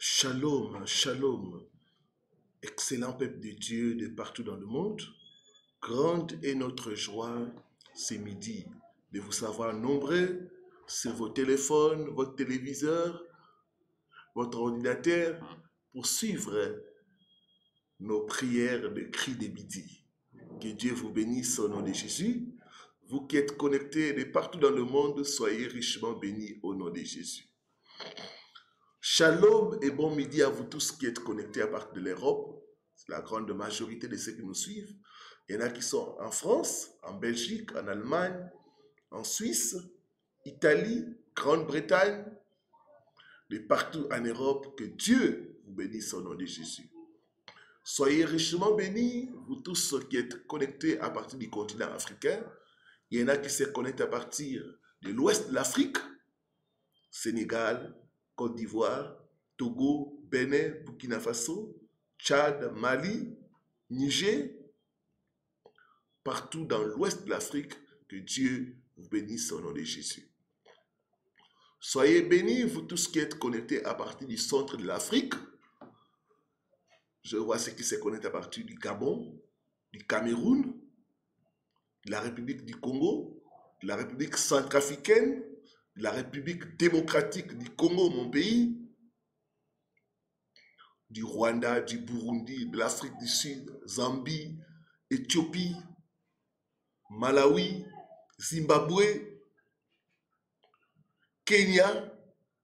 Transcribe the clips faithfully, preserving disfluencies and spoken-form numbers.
Shalom, shalom, excellent peuple de Dieu de partout dans le monde. Grande est notre joie ce midi de vous savoir nombreux sur vos téléphones, votre téléviseur, votre ordinateur pour suivre nos prières de cris de midi. Que Dieu vous bénisse au nom de Jésus. Vous qui êtes connectés de partout dans le monde, soyez richement bénis au nom de Jésus. Shalom et bon midi à vous tous qui êtes connectés à partir de l'Europe. C'est la grande majorité de ceux qui nous suivent. Il y en a qui sont en France, en Belgique, en Allemagne, en Suisse, Italie, Grande-Bretagne, de partout en Europe. Que Dieu vous bénisse au nom de Jésus. Soyez richement bénis, vous tous qui êtes connectés à partir du continent africain. Il y en a qui se connectent à partir de l'ouest de l'Afrique, Sénégal, Côte d'Ivoire, Togo, Bénin, Burkina Faso, Tchad, Mali, Niger, partout dans l'ouest de l'Afrique, que Dieu vous bénisse au nom de Jésus. Soyez bénis, vous tous qui êtes connectés à partir du centre de l'Afrique. Je vois ceux qui se connectent à partir du Gabon, du Cameroun, de la République du Congo, de la République centrafricaine, de la République démocratique du Congo, mon pays, du Rwanda, du Burundi, de l'Afrique du Sud, Zambie, Éthiopie, Malawi, Zimbabwe, Kenya,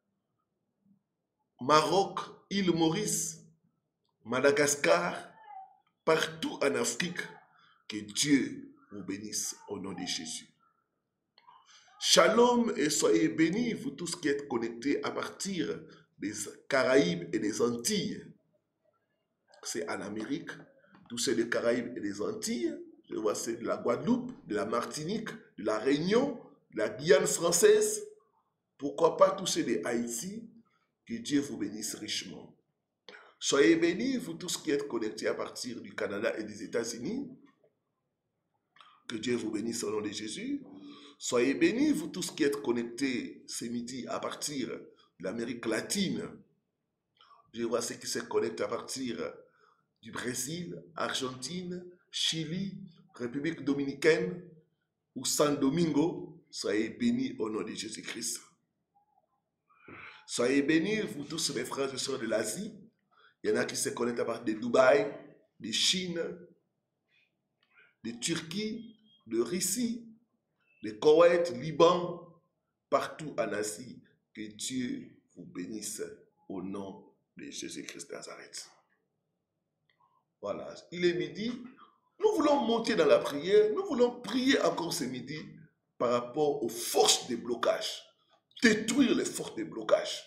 Maroc, île Maurice, Madagascar, partout en Afrique, que Dieu vous bénisse au nom de Jésus. Shalom et soyez bénis, vous tous qui êtes connectés à partir des Caraïbes et des Antilles. C'est en Amérique, tous ceux des Caraïbes et des Antilles. Je vois c'est de la Guadeloupe, de la Martinique, de la Réunion, de la Guyane française. Pourquoi pas tous ceux de Haïti? Que Dieu vous bénisse richement. Soyez bénis, vous tous qui êtes connectés à partir du Canada et des États-Unis. Que Dieu vous bénisse au nom de Jésus. Soyez bénis, vous tous qui êtes connectés ce midi à partir de l'Amérique latine. Je vois ceux qui se connectent à partir du Brésil, Argentine, Chili, République dominicaine ou San Domingo. Soyez bénis au nom de Jésus-Christ. Soyez bénis, vous tous mes frères et sœurs de l'Asie. Il y en a qui se connectent à partir de Dubaï, de Chine, de Turquie, de Russie, de Koweït, Liban, partout en Asie. Que Dieu vous bénisse au nom de Jésus-Christ de Nazareth. Voilà, il est midi. Nous voulons monter dans la prière. Nous voulons prier encore ce midi par rapport aux forces de blocage. Détruire les forces de blocage.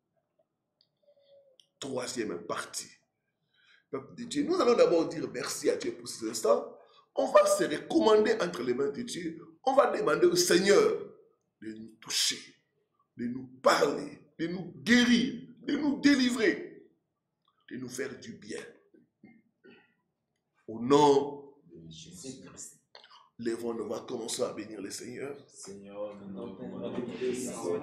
Troisième partie. Peuple de Dieu, nous allons d'abord dire merci à Dieu pour ces instants. On va se recommander entre les mains de Dieu. On va demander au Seigneur de nous toucher, de nous parler, de nous guérir, de nous délivrer, de nous faire du bien. Au nom de Jésus-Christ. Lèvons, on va commencer à bénir le Seigneur. Seigneur, nous bénissons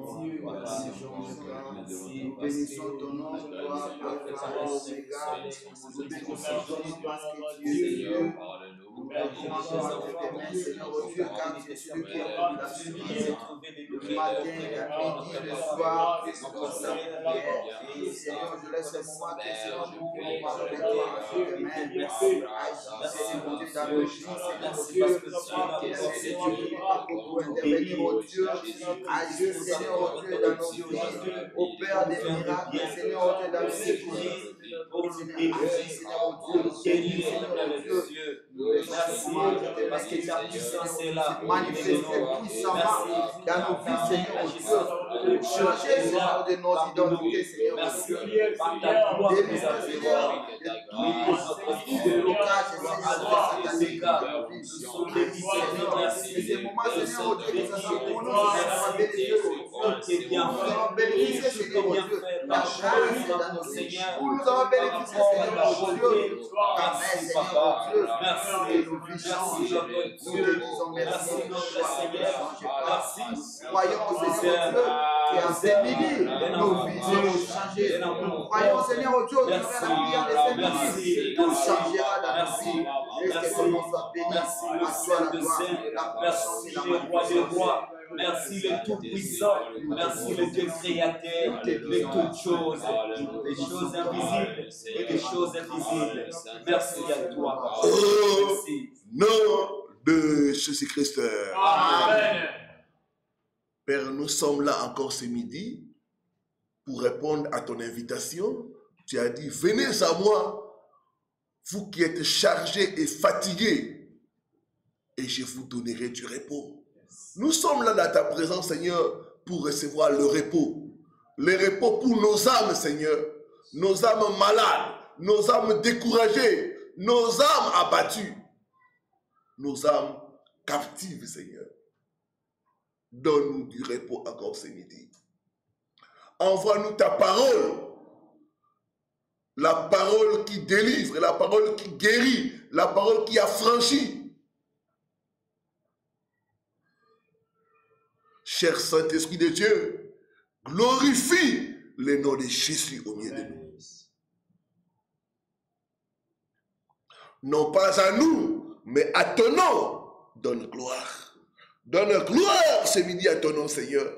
ton nom, toi, Alpha, Oméga, nous bénissons ton nom parce que tu es Dieu. Nous recommandons à tes mains, Seigneur, au Dieu, car tu es celui qui est la suite. Le matin, à midi, le soir, comme ça, prière. Seigneur, je laisse le moment que Seigneur, nous pouvons parler de toi entre tes mains. Agis, Seigneur, au Dieu, dans nos vies, Seigneur, au Dieu. Il est Dieu qui n'est pas pour intervenir, au Dieu. Agis, Seigneur, au Dieu, dans nos vies. Opère des miracles, Seigneur, au Dieu, dans nos vies. Agis, Seigneur, au Dieu. Seigneur, au Dieu. Merci, parce que ta puissance est là. Manifester puissamment dans nos vies, Seigneur, au Dieu. Changer, Seigneur, de nos identités, Seigneur, au Dieu. Délivrer, Seigneur, de tout le blocage, Seigneur, satanique dans nos vies. Seigneur, et ces moments, Seigneur, au Dieu, que ça soit pour nous, Seigneur, on bénéficie, nous allons bénéficier, Seigneur, au Dieu, la grâce dans nos vies. Nous allons bénéficier, Seigneur, au Dieu, Amen, Seigneur, au Dieu, et nos vies changent. Nous te disons merci, Seigneur, nous croyons, Seigneur, au Dieu, Et en ce midi, nos vies seront changées. Nous croyons, Seigneur, au Dieu, au travers de la prière de ce midi. Tout changera dans nos vies. Et que ton nom soit béni. À toi la gloire, la puissance et la magnificence. Merci le Tout-Puissant, merci le Dieu Créateur de toutes choses, des choses invisibles et des choses invisibles. Merci à toi. Au nom de Jésus-Christ. Amen. Père, nous sommes là encore ce midi pour répondre à ton invitation. Tu as dit, venez à moi, vous qui êtes chargés et fatigués, et je vous donnerai du repos. Nous sommes là dans ta présence, Seigneur, pour recevoir le repos. Le repos pour nos âmes, Seigneur. Nos âmes malades, nos âmes découragées, nos âmes abattues, nos âmes captives, Seigneur. Donne-nous du repos encore ce midi. Envoie-nous ta parole. La parole qui délivre, la parole qui guérit, la parole qui affranchit. Cher Saint-Esprit de Dieu, glorifie le nom de Jésus au milieu de nous. Non pas à nous, mais à ton nom, donne gloire. Donne gloire ce midi à ton nom, Seigneur.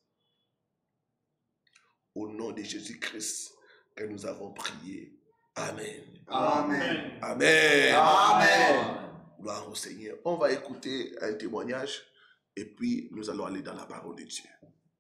Au nom de Jésus-Christ que nous avons prié. Amen. Amen. Amen. Amen. Gloire au Seigneur. On va écouter un témoignage. Et puis, nous allons aller dans la parole de Dieu.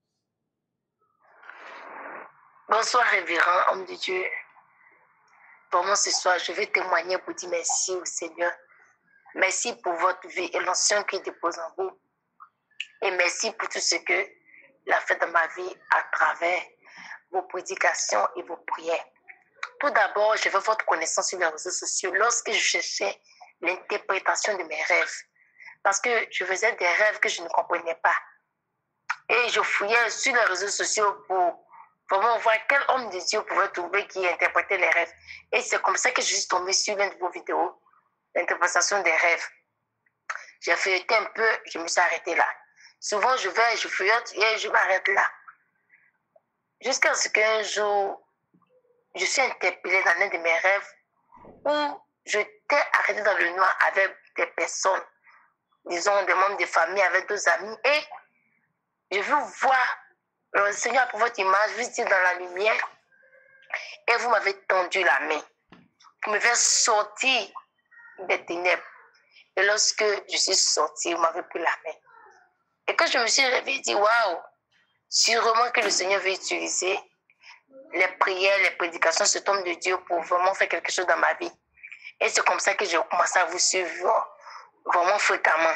Bonsoir, révérend homme de Dieu. Vraiment, ce soir, je vais témoigner pour dire merci au Seigneur. Merci pour votre vie et l'ancien qui dépose en vous. Et merci pour tout ce que il a fait dans ma vie à travers vos prédications et vos prières. Tout d'abord, je veux votre connaissance sur les réseaux sociaux lorsque je cherchais l'interprétation de mes rêves. Parce que je faisais des rêves que je ne comprenais pas. Et je fouillais sur les réseaux sociaux pour vraiment voir quel homme de Dieu pouvait trouver qui interprétait les rêves. Et c'est comme ça que je suis tombée sur l'une de vos vidéos, l'interprétation des rêves. J'ai feuilleté un peu, je me suis arrêtée là. Souvent, je vais, je feuillette et je m'arrête là. Jusqu'à ce qu'un jour, je suis interpellée dans l'un de mes rêves où je t'ai arrêtée dans le noir avec des personnes, disons des membres de famille, avec deux amis, et je veux voir le Seigneur pour votre image, vous étiez dans la lumière, et vous m'avez tendu la main pour me faire sortir des ténèbres. Et lorsque je suis sortie, vous m'avez pris la main. Et quand je me suis réveillée, j'ai dit, waouh, sûrement que le Seigneur veut utiliser les prières, les prédications, cet homme de Dieu pour vraiment faire quelque chose dans ma vie. Et c'est comme ça que j'ai commencé à vous suivre vraiment fréquemment.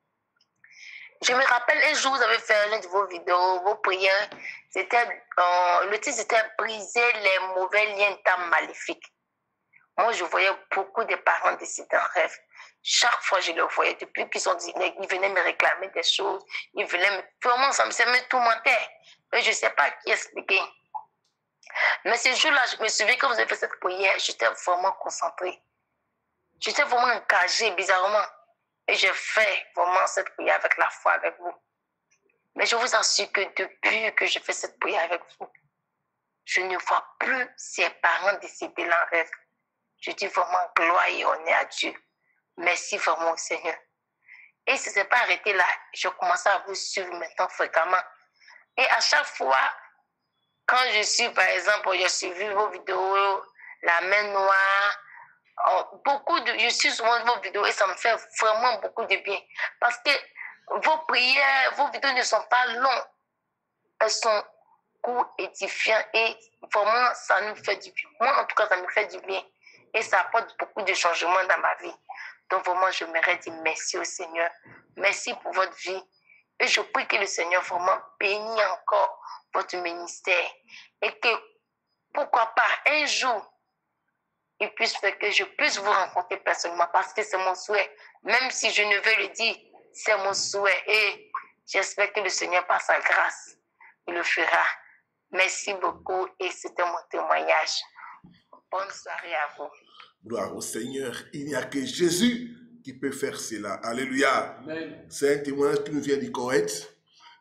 Je me rappelle un jour, vous avez fait l'une de vos vidéos, vos prières. C'était, euh, le titre c'était briser les mauvais liens d'âme maléfiques. Moi, je voyais beaucoup de parents décédés en rêve. Chaque fois, je les voyais. Depuis qu'ils sont dînés, ils venaient me réclamer des choses. Ils venaient me... Vraiment, ça me, ça me tourmentait. Mais je ne sais pas qui expliquer. Mais ce jour-là, je me souviens quand vous avez fait cette prière, j'étais vraiment concentrée. J'étais vraiment engagée, bizarrement. Et j'ai fait vraiment cette prière avec la foi avec vous. Mais je vous assure que depuis que je fais cette prière avec vous, je ne vois plus ces parents décédés là en rêve. Je dis vraiment gloire et honneur à Dieu. Merci vraiment au Seigneur. Et ça ne s'est pas arrêté là. Je commence à vous suivre maintenant fréquemment. Et à chaque fois, quand je suis, par exemple, j'ai suivi vos vidéos, la main noire, oh, beaucoup de, je suis souvent vos vidéos et ça me fait vraiment beaucoup de bien. Parce que vos prières, vos vidéos ne sont pas longues. Elles sont courtes, édifiantes et vraiment, ça nous fait du bien. Moi, en tout cas, ça me fait du bien. Et ça apporte beaucoup de changements dans ma vie. Donc vraiment, je m'aimerais dire merci au Seigneur. Merci pour votre vie. Et je prie que le Seigneur vraiment bénisse encore votre ministère. Et que, pourquoi pas, un jour, il puisse faire que je puisse vous rencontrer personnellement. Parce que c'est mon souhait. Même si je ne veux le dire, c'est mon souhait. Et j'espère que le Seigneur, par sa grâce, il le fera. Merci beaucoup. Et c'était mon témoignage. Bonne soirée à vous. Gloire au Seigneur. Il n'y a que Jésus qui peut faire cela. Alléluia. C'est un témoignage qui nous vient du Koweït.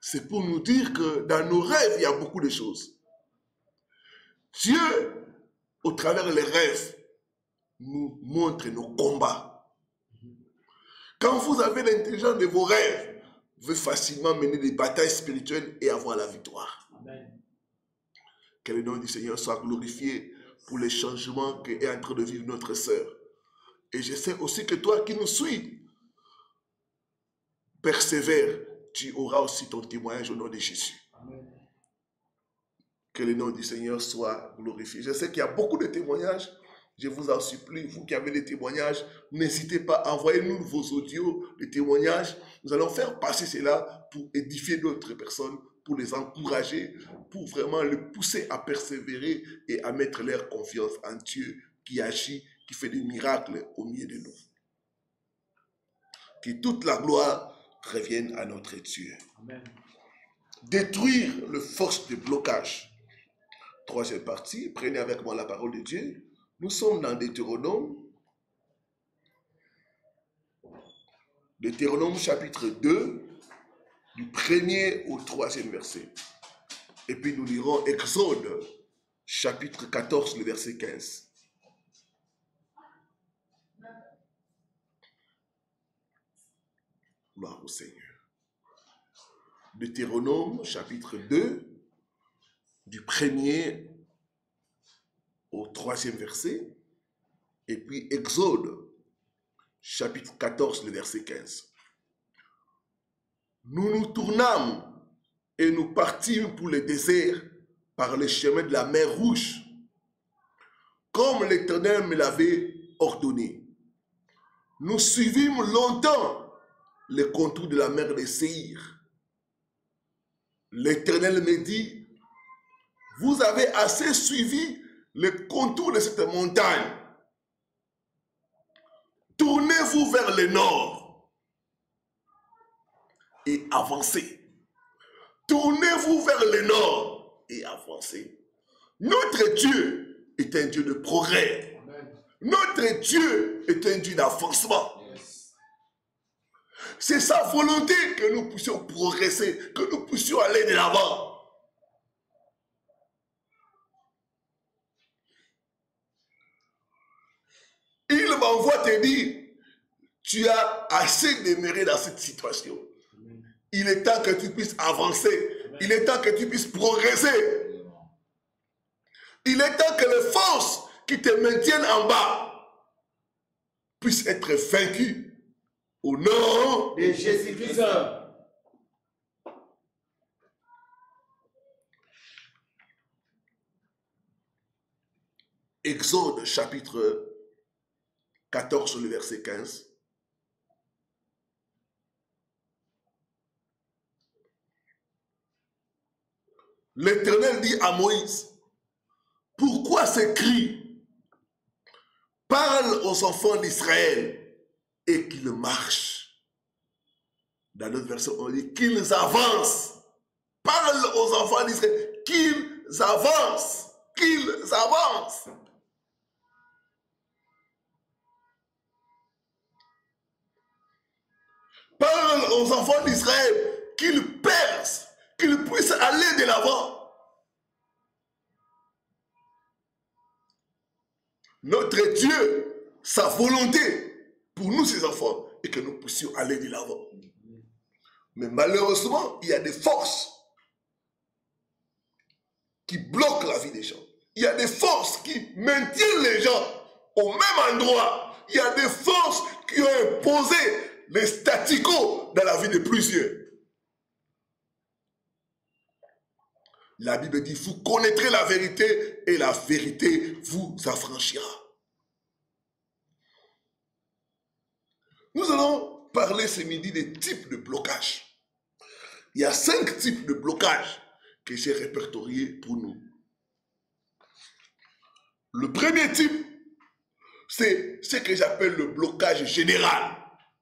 c'est pour nous dire que dans nos rêves, il y a beaucoup de choses. Dieu, au travers des rêves, nous montre nos combats. Quand vous avez l'intelligence de vos rêves, vous pouvez facilement mener des batailles spirituelles et avoir la victoire. Amen. Que le nom du Seigneur soit glorifié pour les changements qu'est en train de vivre notre sœur. Et je sais aussi que toi qui nous suis, persévère, tu auras aussi ton témoignage au nom de Jésus. Amen. Que le nom du Seigneur soit glorifié. Je sais qu'il y a beaucoup de témoignages. Je vous en supplie, vous qui avez des témoignages, n'hésitez pas à envoyer-nous vos audios, les témoignages. Nous allons faire passer cela pour édifier d'autres personnes, pour les encourager, pour vraiment les pousser à persévérer et à mettre leur confiance en Dieu qui agit, qui fait des miracles au milieu de nous. Que toute la gloire revienne à notre Dieu. Amen. Détruire les forces de blocage. Troisième partie, prenez avec moi la parole de Dieu. Nous sommes dans Deutéronome, Deutéronome chapitre deux, du premier au troisième verset. Et puis nous lirons Exode, chapitre quatorze, le verset quinze. Gloire au Seigneur. Deutéronome, chapitre deux, du premier au troisième verset, et puis Exode, chapitre quatorze, le verset quinze. Nous nous tournâmes et nous partîmes pour le désert par le chemin de la mer Rouge, comme l'Éternel me l'avait ordonné. Nous suivîmes longtemps les contours de la mer de Séhir. L'Éternel me dit, vous avez assez suivi le contour de cette montagne. Tournez-vous vers le nord et avancez. Tournez-vous vers le nord et avancez. Notre Dieu est un Dieu de progrès. Amen. Notre Dieu est un Dieu d'avancement. Yes. C'est sa volonté que nous puissions progresser, que nous puissions aller de l'avant. Il m'envoie te dire, tu as assez demeuré dans cette situation. Amen. Il est temps que tu puisses avancer. Amen. Il est temps que tu puisses progresser. Amen. Il est temps que les forces qui te maintiennent en bas puissent être vaincues au nom de Jésus-Christ. Exode chapitre quatorze, le verset quinze. L'Éternel dit à Moïse, pourquoi ces cris? Parle aux enfants d'Israël et qu'ils marchent. Dans notre version, on dit qu'ils avancent. Parle aux enfants d'Israël qu'ils avancent. Qu'ils avancent. Parle aux enfants d'Israël qu'ils percent, qu'ils puissent aller de l'avant. Notre Dieu, sa volonté pour nous, ses enfants, est que nous puissions aller de l'avant. Mais malheureusement, il y a des forces qui bloquent la vie des gens. Il y a des forces qui maintiennent les gens au même endroit. Il y a des forces qui ont imposé les statu quo dans la vie de plusieurs. La Bible dit, vous connaîtrez la vérité et la vérité vous affranchira. Nous allons parler ce midi des types de blocage. Il y a cinq types de blocage que j'ai répertoriés pour nous. Le premier type, c'est ce que j'appelle le blocage général.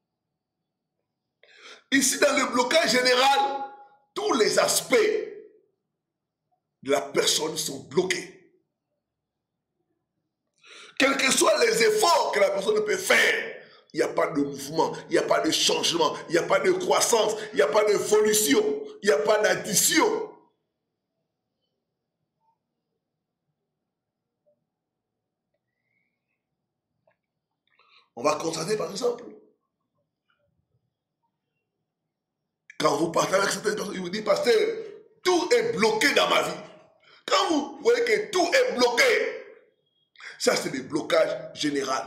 Ici, dans le blocage général, tous les aspects de la personne sont bloqués. Quels que soient les efforts que la personne peut faire, il n'y a pas de mouvement, il n'y a pas de changement, il n'y a pas de croissance, il n'y a pas d'évolution, il n'y a pas d'addition. On va constater par exemple, quand vous partez avec certaines personnes, ils vous disent, pasteur, tout est bloqué dans ma vie. Quand vous voyez que tout est bloqué, ça c'est des blocages généraux.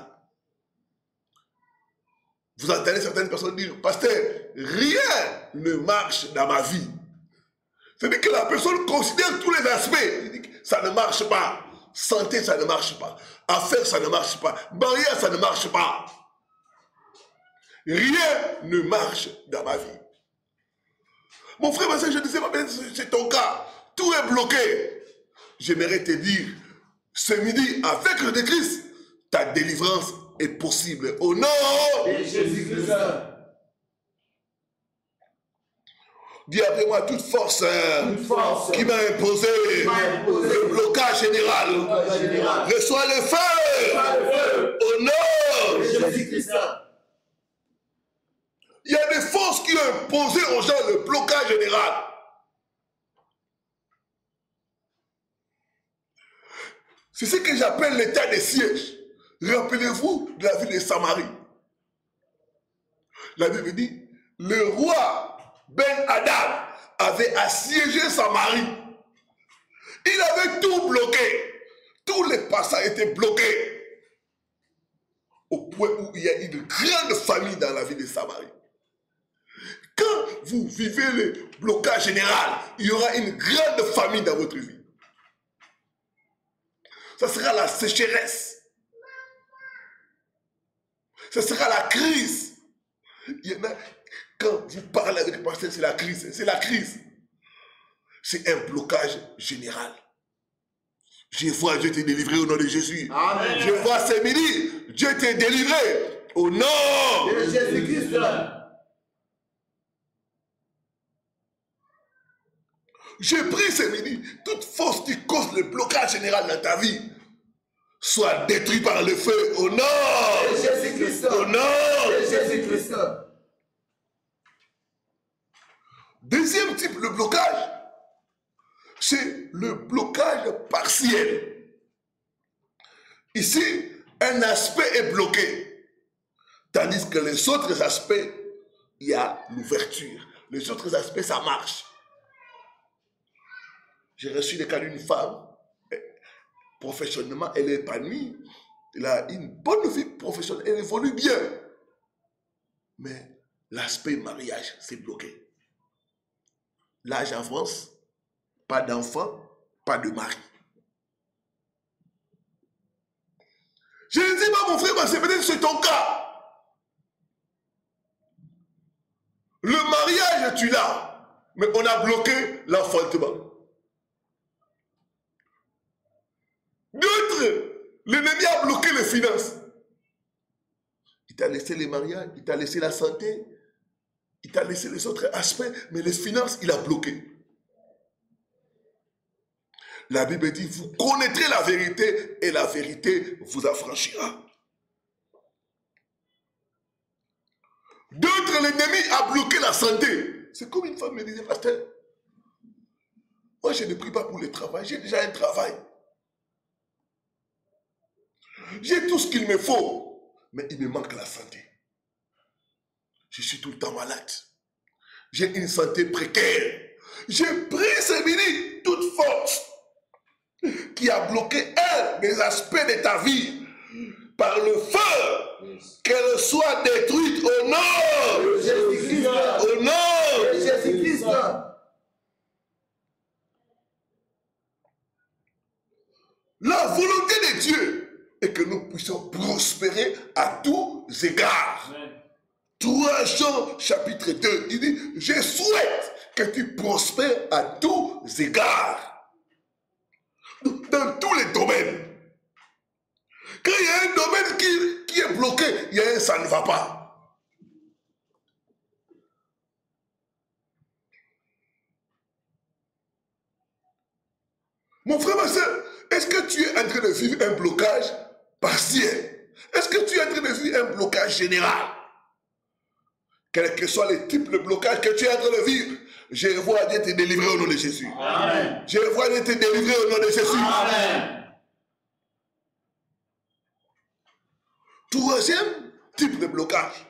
Vous entendez certaines personnes dire, pasteur, rien ne marche dans ma vie. C'est-à-dire que la personne considère tous les aspects. Il dit que ça ne marche pas. Santé, ça ne marche pas. Affaires, ça ne marche pas. Barrière, ça ne marche pas. Rien ne marche dans ma vie. Mon frère, ma soeur, je ne sais pas, c'est ton cas. Tout est bloqué. J'aimerais te dire, ce midi, avec le Christ, ta délivrance est possible. Au nom de Jésus-Christ. Dis après moi, toute force, toute force qui m'a imposé, imposé le blocage général, le blocage général. Reçois le feu, le feu au nom de Jésus-Christ. Il y a des forces qui ont imposé aux gens le blocage général. C'est ce que j'appelle l'état de siège. Rappelez-vous de la ville de Samarie. La Bible dit, le roi Ben-Hadad avait assiégé Samarie. Il avait tout bloqué. Tous les passages étaient bloqués. Au point où il y a une grande famille dans la ville de Samarie. Quand vous vivez le blocage général, il y aura une grande famille dans votre vie. Ça sera la sécheresse. Ça sera la crise. Il y en a, quand vous parlez avec le pasteur, c'est la crise. C'est la crise. C'est un blocage général. Je vois Dieu te délivrer au nom de Jésus. Amen. Je vois ce midi, Dieu te délivré au nom de Jésus-Christ. Je prie ce midi, toute force qui cause le blocage général dans ta vie soit détruite par le feu au nom de Jésus-Christ. Au nom de Jésus-Christ. Deuxième type de blocage, c'est le blocage partiel. Ici, un aspect est bloqué, tandis que les autres aspects, il y a l'ouverture. Les autres aspects, ça marche. J'ai reçu le cas d'une femme, professionnellement, elle est épanouie, elle a une bonne vie professionnelle, elle évolue bien. Mais l'aspect mariage, c'est bloqué. L'âge en France, pas d'enfant, pas de mari. Je ne dis pas, mon frère, mais c'est peut-être c'est ton cas. Le mariage, tu l'as, mais on a bloqué l'enfantement. D'autres, l'ennemi a bloqué les finances. Il t'a laissé les mariages, il t'a laissé la santé, il t'a laissé les autres aspects, mais les finances, il a bloqué. La Bible dit, vous connaîtrez la vérité et la vérité vous affranchira. D'autres, l'ennemi a bloqué la santé. C'est comme une femme me disait, pasteur, moi je ne prie pas pour le travail, j'ai déjà un travail. J'ai tout ce qu'il me faut, mais il me manque la santé. Je suis tout le temps malade. J'ai une santé précaire. J'ai pris ce midi toute force qui a bloqué un des aspects de ta vie par le feu, qu'elle soit détruite au nom de Jésus-Christ. Au nom de Jésus-Christ. La volonté de Dieu est que nous puissions prospérer à tous égards. Amen. trois Jean chapitre deux, il dit, je souhaite que tu prospères à tous égards. Dans tous les domaines. Quand il y a un domaine qui, qui est bloqué, il y a un ça ne va pas. Mon frère, ma soeur, est-ce que tu es en train de vivre un blocage partiel? Est-ce que tu es en train de vivre un blocage général? Quels que soient les types de blocages que tu es en train de vivre, je vois Dieu te délivrer au nom de Jésus. Amen. Je vois Dieu te délivrer au nom de Jésus. Amen. Troisième type de blocage,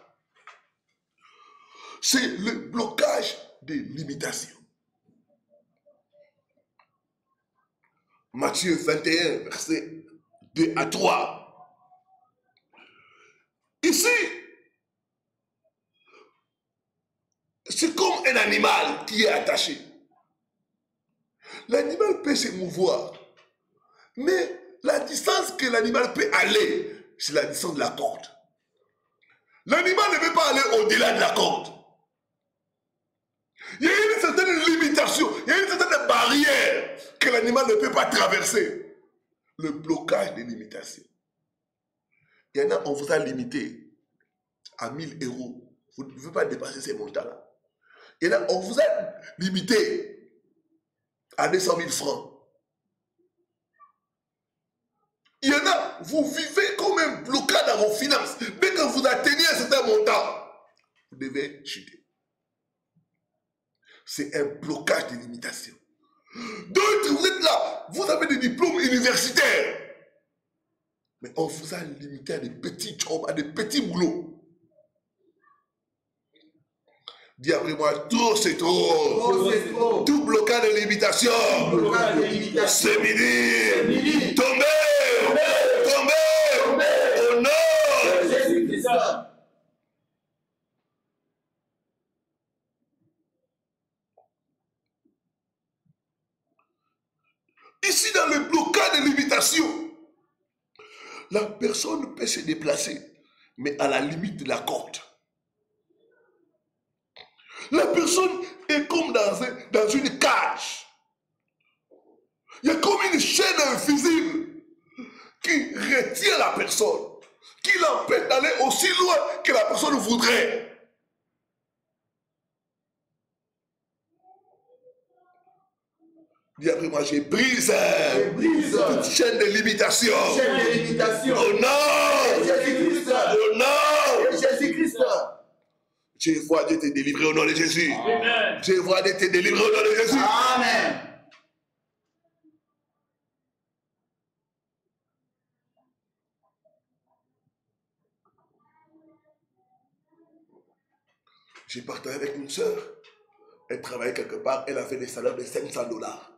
c'est le blocage des limitations. Matthieu vingt et un, versets deux à trois. Ici, c'est comme un animal qui est attaché. L'animal peut se mouvoir, mais la distance que l'animal peut aller, c'est la distance de la corde. L'animal ne peut pas aller au-delà de la corde. Il y a une certaine limitation, il y a une certaine barrière que l'animal ne peut pas traverser. Le blocage des limitations. Il y en a, on vous a limité à mille euros. Vous ne pouvez pas dépasser ces montants-là. Il y en a, on vous a limité à deux cent mille francs. Il y en a, vous vivez comme un blocage dans vos finances. Dès que vous atteignez un certain montant, vous devez chuter. C'est un blocage de limitation. D'autres, vous êtes là, vous avez des diplômes universitaires. Mais on vous a limité à des petits jobs, à des petits boulots. Dis après moi, trop c'est trop. Trop, c'est trop. Tout blocage de limitation. Blocage de limitation. C'est midi. midi. Tombez. Tombez. Tombez. Au nom De Jésus-Christ. Ici, dans le blocage de limitation, la personne peut se déplacer, mais à la limite de la corde. La personne est comme dans, un, dans une cage. Il y a comme une chaîne invisible qui retient la personne, qui l'empêche d'aller aussi loin que la personne voudrait. Dis après moi, je brise, Je brise toute chaîne de limitation. chaîne de limitation. Au nom De Jésus-Christ. Au nom De Jésus-Christ. Je vois Dieu te délivrer au nom de Jésus. Amen. Je vois Dieu te délivrer au nom de Jésus. Amen. J'ai partagé avec une soeur. Elle travaillait quelque part. Elle a fait des salaires de cinq cents dollars.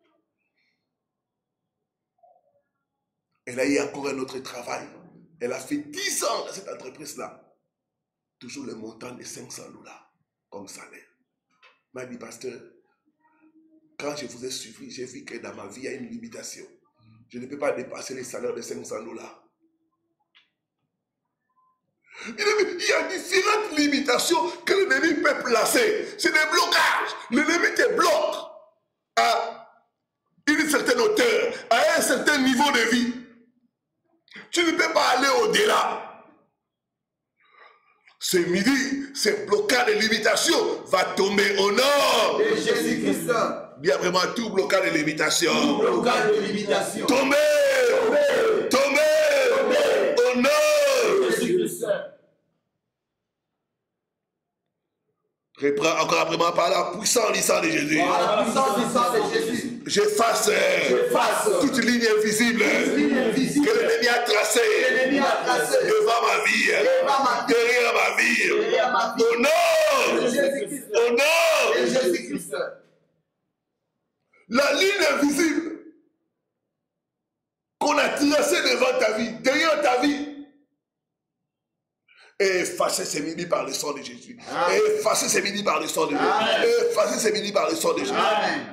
Elle a eu encore un autre travail. Elle a fait dix ans dans cette entreprise-là. Toujours le montant de cinq cents dollars comme salaire. Elle m'a dit, pasteur, quand je vous ai suivi, j'ai vu que dans ma vie, il y a une limitation. Je ne peux pas dépasser les salaires de cinq cents dollars. Il y a différentes limitations que l'ennemi peut placer. C'est des blocages. L'ennemi te bloque à une certaine hauteur, à un certain niveau de vie. Tu ne peux pas aller au-delà. Ce midi, ce blocage de limitation va tomber au nom De Jésus-Christ. Bien vraiment tout blocage de limitation. Tout blocage de limitation. Tombez, Tombez. tombez, Tombez. au nom. De Jésus-Christ. Reprends encore après moi par la puissance du sang de Jésus. Par la puissance du sang de Jésus. J'efface J'efface toute ligne invisible ligne invisible que l'ennemi a tracée l'ennemi a tracée devant ma vie, devant ma vie, derrière ma vie. derrière ma vie. Au nom, De Jésus-Christ. au nom, De Jésus-Christ. la ligne invisible qu'on a tracée devant ta vie, derrière ta vie, est effacée ce midi par le sang de Jésus. Amen. Est effacée ce midi par le sang de Jésus. Amen. Est effacée ce midi par le sang de Jésus. Amen.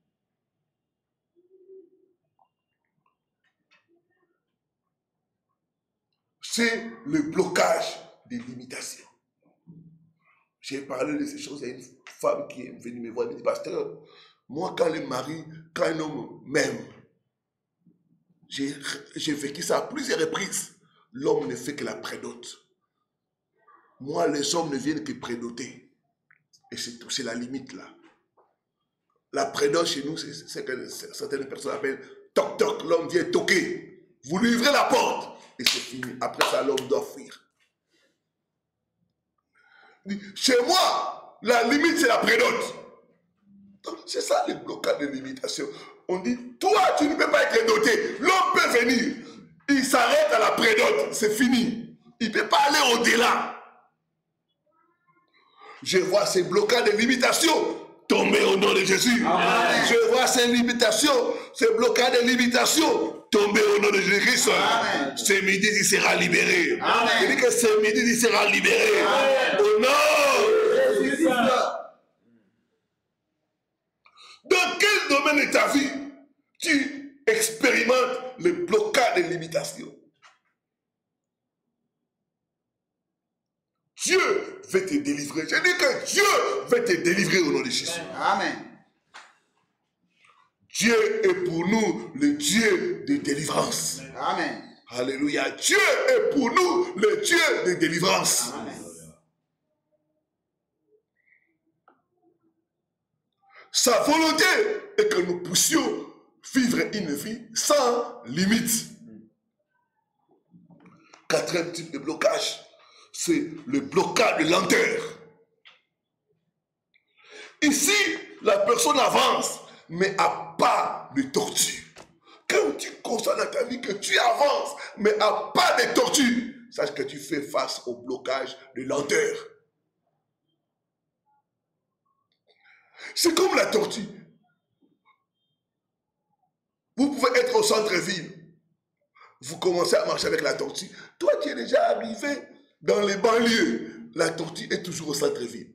C'est le blocage des limitations. J'ai parlé de ces choses à une femme qui est venue me voir. Elle me dit, pasteur, moi, quand le mari, quand un homme m'aime, j'ai j'ai vécu ça à plusieurs reprises. L'homme ne fait que la prédote. Moi, les hommes ne viennent que prédoter. Et c'est la limite là. La prédote chez nous, c'est ce que certaines personnes appellent toc toc. L'homme vient toquer. Vous lui ouvrez la porte. et c'est fini. Après ça, l'homme doit fuir. Chez moi, la limite, c'est la prédote. C'est ça le blocage de limitation. On dit, toi, tu ne peux pas être doté. L'homme peut venir. Il s'arrête à la prédote. C'est fini. Il ne peut pas aller au-delà. Je vois ces blocages de limitation tomber au nom de Jésus. Amen. Je vois ces limitations, ces blocages de limitation tomber au nom de Jésus-Christ. Ce midi, il sera libéré. Amen. Je dis que ce midi, il sera libéré. Amen. Au nom de Jésus-Christ. Dans quel domaine de ta vie tu expérimentes le blocage de limitation? Dieu veut te délivrer. Je dis que Dieu veut te délivrer au nom de Jésus. Amen. Dieu est pour nous le Dieu de délivrance. Amen. Alléluia. Dieu est pour nous le Dieu de délivrance. Amen. Sa volonté est que nous puissions vivre une vie sans limite. Quatrième type de blocage, c'est le blocage de lenteur. Ici, la personne avance, mais à pas de tortue. Quand tu constates dans ta vie que tu avances, mais à pas de tortue, sache que tu fais face au blocage de lenteur. C'est comme la tortue. Vous pouvez être au centre-ville. Vous commencez à marcher avec la tortue. Toi, tu es déjà arrivé dans les banlieues. La tortue est toujours au centre-ville.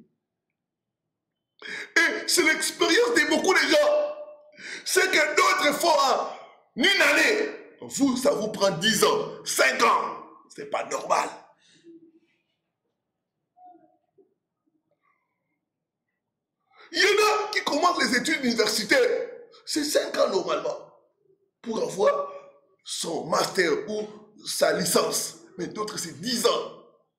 Et c'est l'expérience de beaucoup de gens. C'est que d'autres font en une année. Vous, ça vous prend dix ans, cinq ans. C'est pas normal. Il y en a qui commencent les études universitaires. C'est cinq ans normalement pour avoir son master ou sa licence. Mais d'autres, c'est dix ans.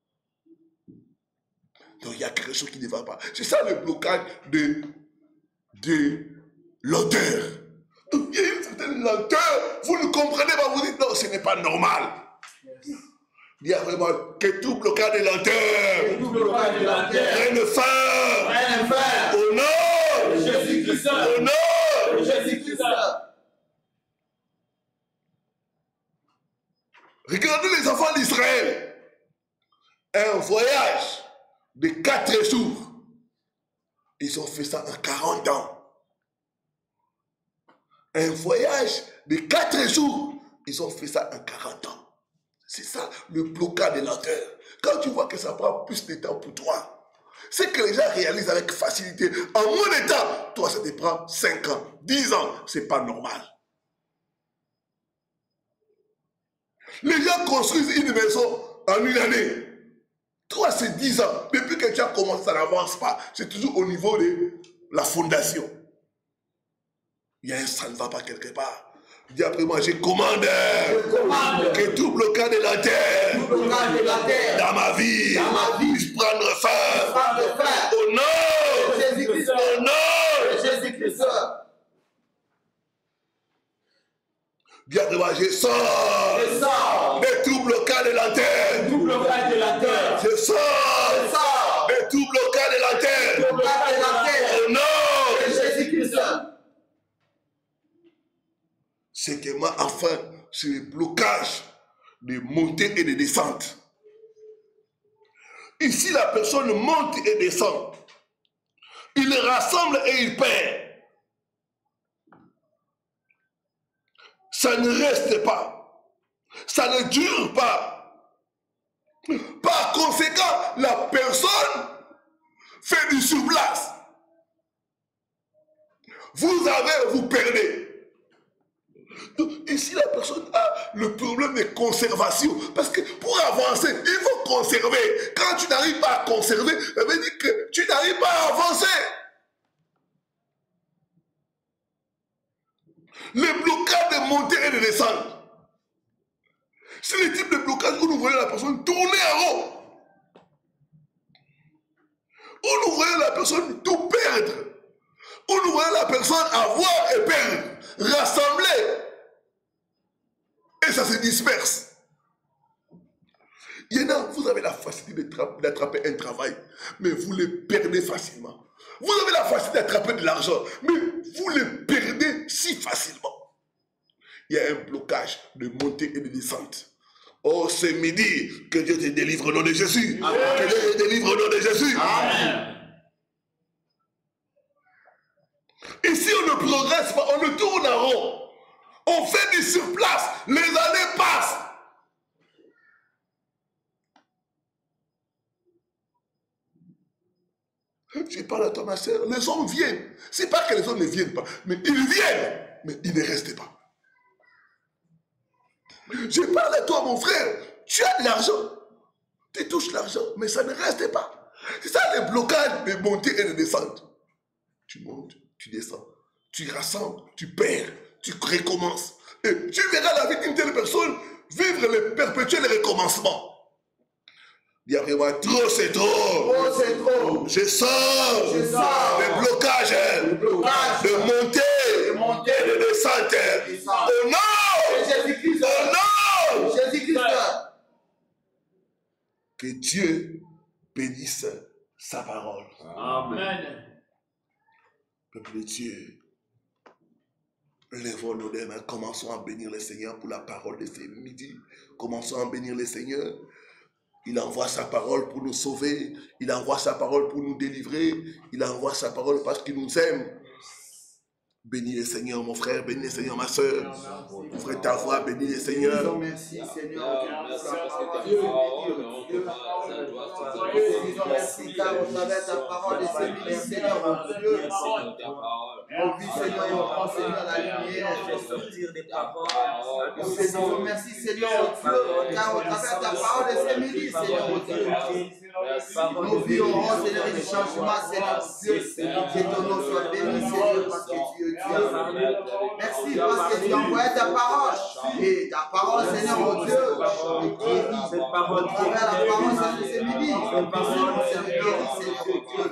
Donc, il y a quelque chose qui ne va pas. C'est ça le blocage de, de lenteur. Donc, il y a une certaine lenteur. Vous ne comprenez pas. Vous dites non, ce n'est pas normal. Il y a vraiment que tout blocage de lenteur. Tout blocage de lenteur. Prenne fin. Prenne fin. Au nom de Jésus-Christ. Au nom de Jésus-Christ. Regardez les enfants d'Israël. Un voyage de quatre jours. Ils ont fait ça en quarante ans. Un voyage de quatre jours. Ils ont fait ça en quarante ans. C'est ça le blocage de lenteur. Quand tu vois que ça prend plus de temps pour toi, c'est que les gens réalisent avec facilité. En moins de temps, toi ça te prend cinq ans, dix ans. C'est pas normal. Les gens construisent une maison en une année. Toi, c'est dix ans. Depuis que tu as commencé, ça n'avance pas. C'est toujours au niveau de la fondation. Il y a un ça ne va pas quelque part. Dis après moi, je commande, Je commande que tout blocage de la terre, tout blocage de la terre dans ma vie, dans ma vie puisse prendre fin. prendre fin. Au nom De Jésus-Christ. Au nom De Jésus-Christ. Dis après moi, je sors Je sors de tout blocage de la terre. Tout blocage de la terre. Je sors Je sors de tout blocage de la terre. tout blocage de la terre Au nom de Jésus-Christ. c'est que moi, enfin, c'est le blocage de montée et de descente. Ici, la personne monte et descend. Il rassemble et il perd. Ça ne reste pas. Ça ne dure pas. Par conséquent, la personne fait du surplace. Vous avez, vous perdez. Donc, ici, la personne a le problème de conservation. Parce que pour avancer, il faut conserver. Quand tu n'arrives pas à conserver, ça veut dire que tu n'arrives pas à avancer. Le blocage de montée et de descente. C'est le type de blocage où nous voyons la personne tourner en haut. Où nous voyons la personne tout perdre. Où nous voyons la personne avoir et perdre. Rassembler. Et ça se disperse. Il y en a, vous avez la facilité d'attraper un travail, mais vous le perdez facilement. Vous avez la facilité d'attraper de l'argent, mais vous le perdez si facilement. Il y a un blocage de montée et de descente. Oh, ce midi, que Dieu te délivre au nom de Jésus. Amen. Que Dieu te délivre au nom de Jésus. Amen. Ici, on ne progresse pas, on ne tourne en rond. On fait du surplace. Les années passent. Je parle à toi, ma soeur. Les hommes viennent. C'est pas que les hommes ne viennent pas, mais ils viennent, mais ils ne restent pas. Je parle à toi, mon frère. Tu as de l'argent. Tu touches l'argent, mais ça ne reste pas. C'est ça le blocage de montée et de descente. Tu montes, tu descends. Tu rassembles, tu perds, tu recommences. Et tu verras la vie d'une telle personne vivre le perpétuel recommencement. Il y a vraiment trop, c'est trop. Trop, c'est trop. Je sens le blocage, le blocage de montée, de montée et de descente. Au nom de Jésus-Christ. Au nom de Jésus-Christ. Que Dieu bénisse sa parole. Amen. Peuple de Dieu, lèvons nos mains, commençons à bénir le Seigneur pour la parole de ce midi. Commençons à bénir le Seigneur. Il envoie sa parole pour nous sauver. Il envoie sa parole pour nous délivrer. Il envoie sa parole parce qu'il nous aime. Bénis le Seigneur, mon frère. Bénis le Seigneur, ma soeur. Ouvre ta voix. Bénis le Seigneur. Merci, Seigneur. Merci car au travers ta parole et Seigneur, Seigneur, Dieu. Nos vies, Seigneur, on prend, Seigneur, la lumière. Sortir des paroles. Nous te disons merci, Seigneur, Dieu, car au travers ta parole et ces midi, Seigneur, Dieu. Nos vies auront, Seigneur, des changements, Seigneur, Dieu. Que ton nom soit béni, Seigneur, parce que tu es Dieu. Merci parce que tu as envoyé ta parole. Et ta parole, Seigneur, mon Dieu, est guérie. Cette parole, au travers la parole, c'est ces midi. Cette parole, c'est guérie, Seigneur, Dieu.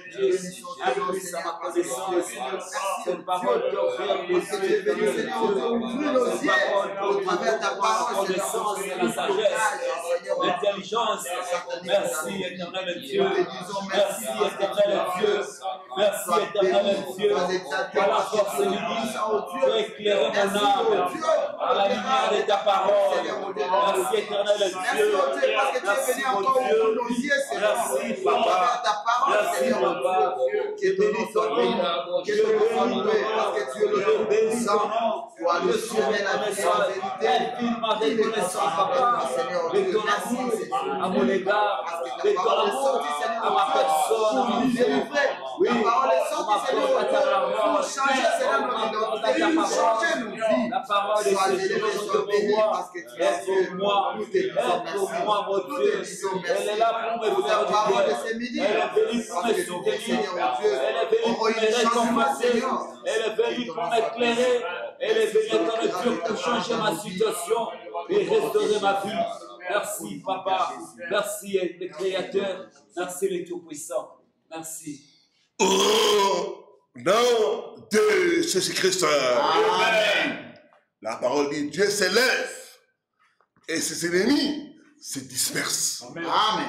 Cette parole qui offre les yeux, Seigneur, ouvre nos yeux. Au travers ta parole, connaissance et la sagesse, l'intelligence. Merci, éternel Dieu. Merci, éternel Dieu. Merci, éternel Dieu. À la force de l'Église, tu as éclairé mon âme à la lumière de ta parole. Merci, éternel Dieu. Merci, mon Dieu. Merci, Papa. Merci, Papa. Que ton nom soit béni. Que ton nom soit loué. Parce que tu es le Dieu puissant. Tu as le ciel et la vie en vérité. Il est connaissance, Papa. De ton amour à mon égard. De ton amour à ma personne. Délivré. Oui, ta parole est sortie, Seigneur, pour changer, Seigneur, nos identités, pour changer nos vies. La parole est sortie, parce que tu es pour moi. Nous te disons merci. Nous te disons merci. Elle est là pour me faire du bien. Elle est venue pour me soutenir. Elle est venue pour me réconforter. Elle est venue pour m'éclairer. Elle est venue, éternel Dieu, pour changer ma situation et restaurer ma vie. Merci, Papa. Merci, le Créateur. Merci, le Tout-Puissant. Merci. Au nom de Jésus-Christ. Amen. La parole dit Dieu s'élève et ses ennemis se dispersent. Amen. Amen.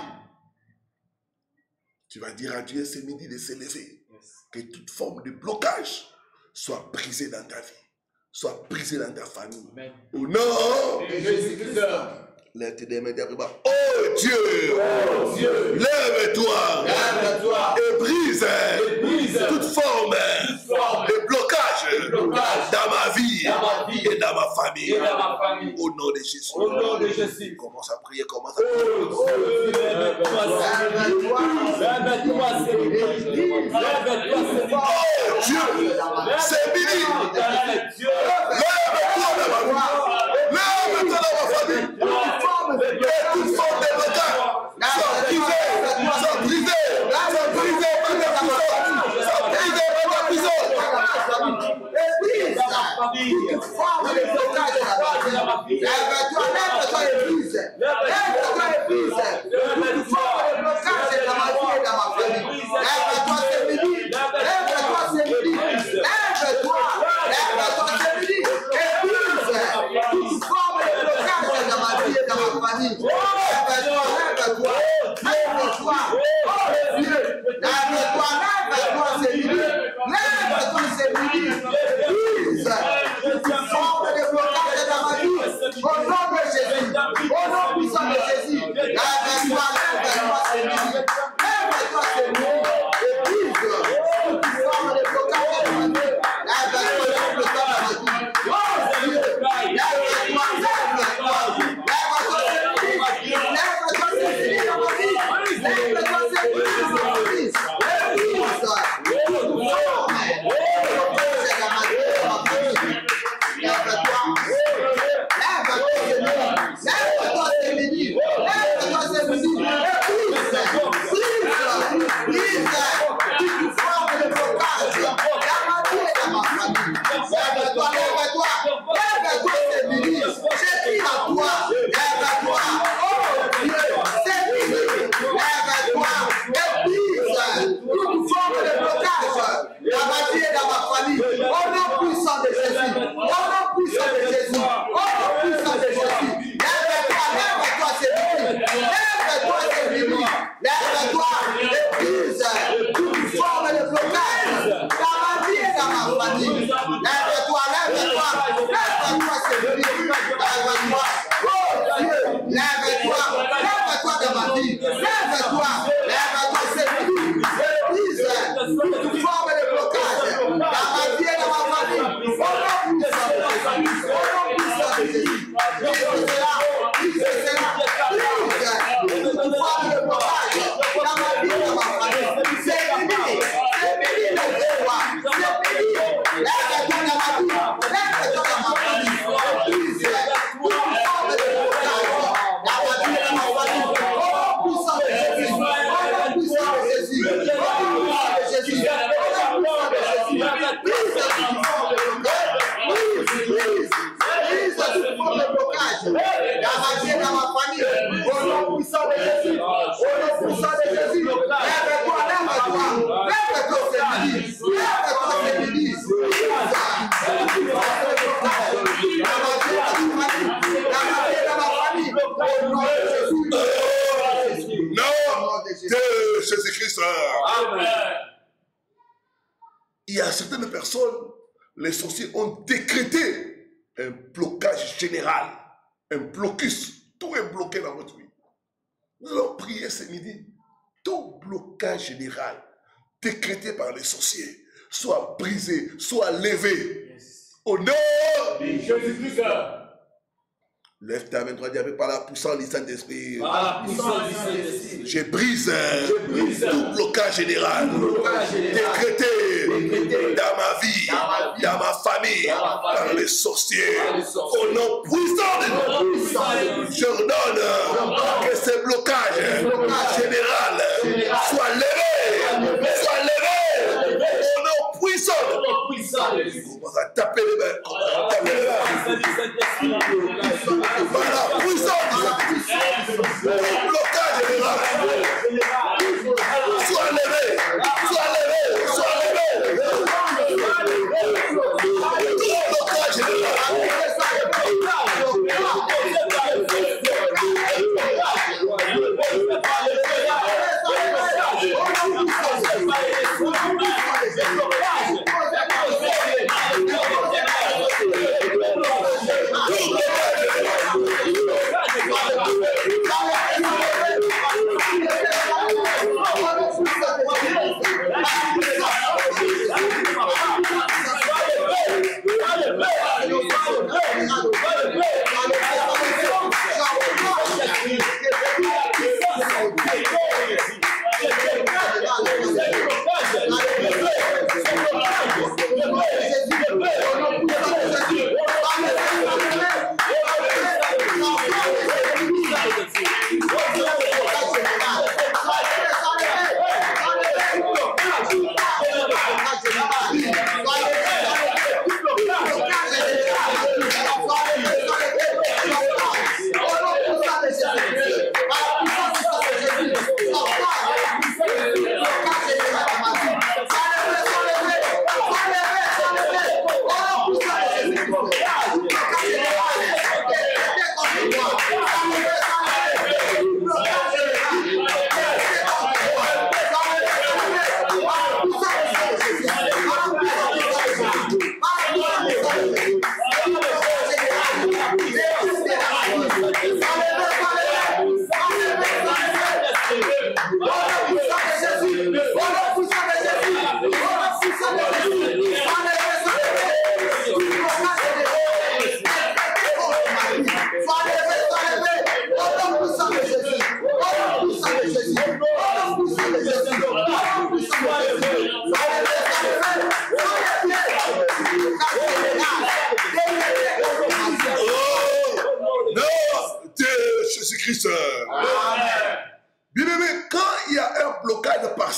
Tu vas dire à Dieu ce midi de s'élever. Que toute forme de blocage soit brisée dans ta vie, soit brisée dans ta famille. Amen. Au nom de Jésus-Christ. Lève tes mains derrière. Oh Dieu, oh Dieu, lève-toi, lève-toi et brise, et brise toute forme, toute forme de blocage, blocage dans ma vie, dans ma vie et dans ma famille. Et dans ma famille. Au nom de Jésus. Au nom de Jésus. Commence à prier, commence à prier. Oh Dieu, lève-toi, lève-toi, lève-toi, lève-toi, oh Dieu, c'est midi. Lève-toi dans ma vie. Lève-toi dans ma famille. Et toute forme de blocage soit brisée, soit brisée, soit brisée par ta puissance, soit brisée par ta puissance. Église, toute forme de blocage dans ma vie. Lève-toi, lève-toi, Église. Lève-toi, Église. Toute forme de blocage dans ma vie et dans ma famille. Lève-toi, c'est midi. Lève-toi, c'est midi. Lève-toi, lève-toi, c'est midi. Église, toute forme de blocage dans ma vie et dans ma famille. Lève-toi, vie. Brise toute forme de blocage dans ma vie. Au nom de Jésus. Au nom puissant de Jésus. Lève-toi, lève-toi, Seigneur. Lève-toi, Seigneur. Et brise toute forme de blocage dans ma vie. Lève-toi, lève-toi dans ma vie. Oh Dieu. Lève-toi, lève-toi. Lève-toi, lève-toi, Seigneur, dans ma vie. Lève-toi, Seigneur, dans ma vie. Jésus-Christ. Amen. Il y a certaines personnes, les sorciers ont décrété un blocage général, un blocus. Tout est bloqué dans votre vie. Nous allons prier ce midi. Tout blocage général décrété par les sorciers soit brisé, soit levé. Yes. Au nom de Jésus-Christ. Lève ta main droite avec par la puissance du Saint-Esprit. Par la puissance du Saint-Esprit. Je brise, Je brise tout blocage général, tout blocage général décrété, décrété dans ma vie, dans ma, vie, dans ma famille, dans ma famille par les sorciers. Par les sorciers. Au nom puissant de Dieu, j'ordonne que ce blocage, blocage général, général soit levé, soit levé. Au nom puissant de Dieu. On va taper les mains. On va taper les mains. Par la puissance, le blocage général soit levé, soit levé, soit levé. Tout blocage général. Tout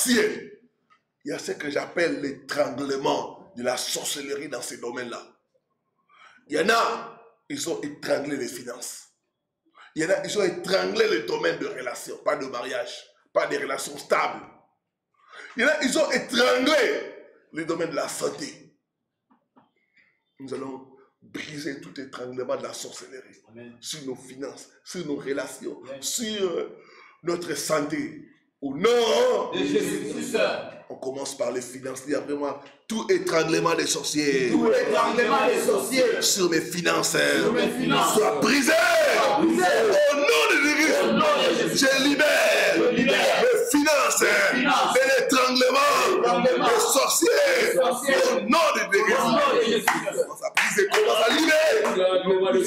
partiel. Il y a ce que j'appelle l'étranglement de la sorcellerie dans ces domaines-là. Il y en a, ils ont étranglé les finances. Il y en a, ils ont étranglé le domaine de relations, pas de mariage, pas des relations stables. Il y en a, ils ont étranglé le domaine de la santé. Nous allons briser tout étranglement de la sorcellerie. Amen. Sur nos finances, sur nos relations, Amen. Sur euh, notre santé. Au nom de Jésus-Christ. On commence par les finances. Il y a vraiment tout étranglement des sorciers. Tout étranglement des sorciers. Sur mes finances. Sur mes finances. Soit brisé. Soit brisé. Au nom de Jésus. Je libère. Je libère. Mes finances. finances. De l'étranglement des sorciers. Au nom de Jésus. Commence à briser. Commence à libérer.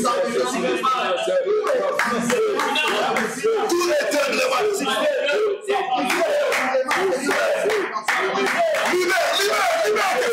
Tout étranglement des sorciers. Libère, libère,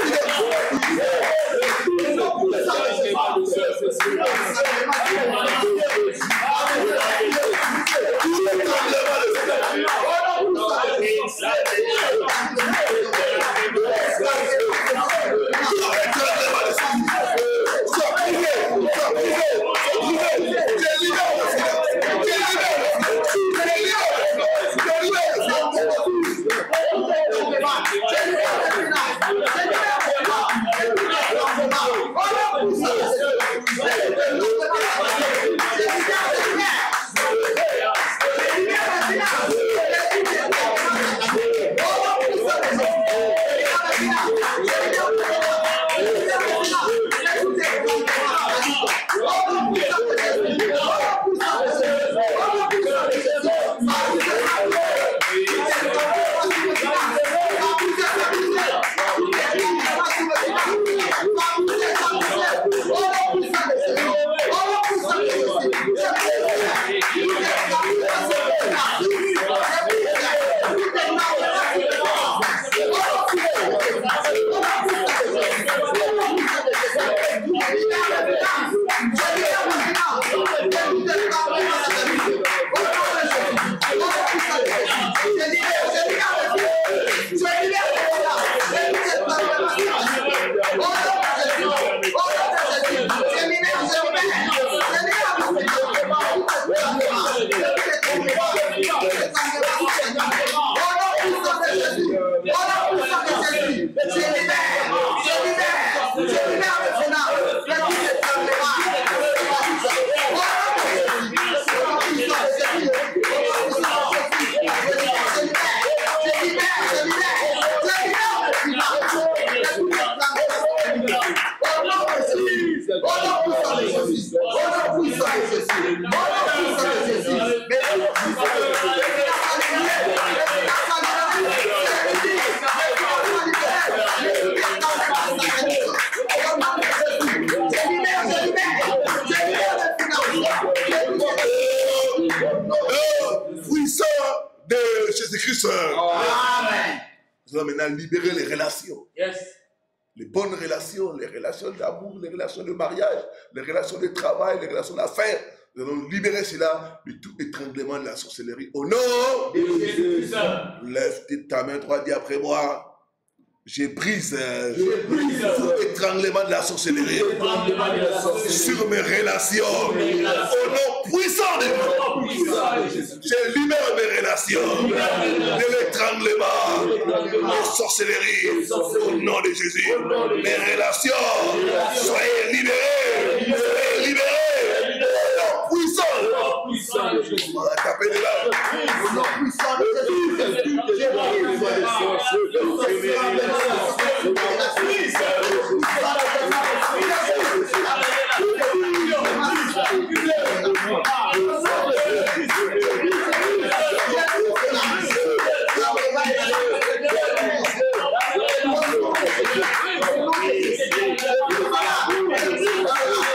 Nous allons maintenant libérer les relations. Yes. Les bonnes relations, les relations d'amour, les relations de mariage, les relations de travail, les relations d'affaires. Nous allons libérer cela de tout étranglement de la sorcellerie. Au nom de Jésus. Lève ta main droite, dis après moi. Je brise, je brise tout étranglement de la sorcellerie sur mes relations. Au nom puissant de Dieu, je libère mes relations de l'étranglement de sorcellerie. Au nom de Jésus, mes relations, soyez libérées, soyez libérées. Puissant de Jésus. On va taper de là. Au nom puissant de Jésus. Jésus.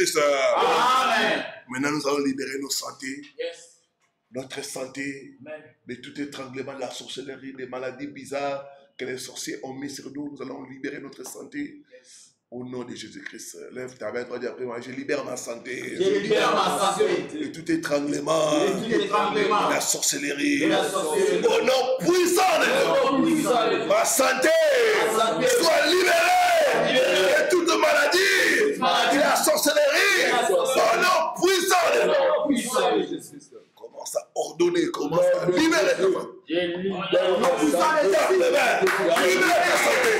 Jésus-Christ. Amen. Maintenant, nous allons libérer nos santé. Yes. Notre santé Amen. de tout étranglement, de la sorcellerie, des maladies bizarres que les sorciers ont mis sur nous. Nous allons libérer notre santé. Yes. Au nom de Jésus-Christ. Lève ta main, toi, dis après moi, je libère ma santé. Je libère ma santé. De tout étranglement. De tout étranglement. De la sorcellerie. De la sorcellerie. Au nom puissant de Dieu. Ma santé. Ma santé. Soit libérée. Libérée. De toute maladie. Maladie. De la sorcellerie. De la sorcellerie. Au nom puissant de Dieu. Puissant de Jésus. Commence à ordonner, commence à libérer ta femme. Je libère ma santé. Libère ta santé.